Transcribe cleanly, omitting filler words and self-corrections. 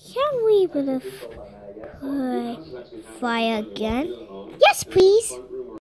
Can we build a fire again? Yes, please.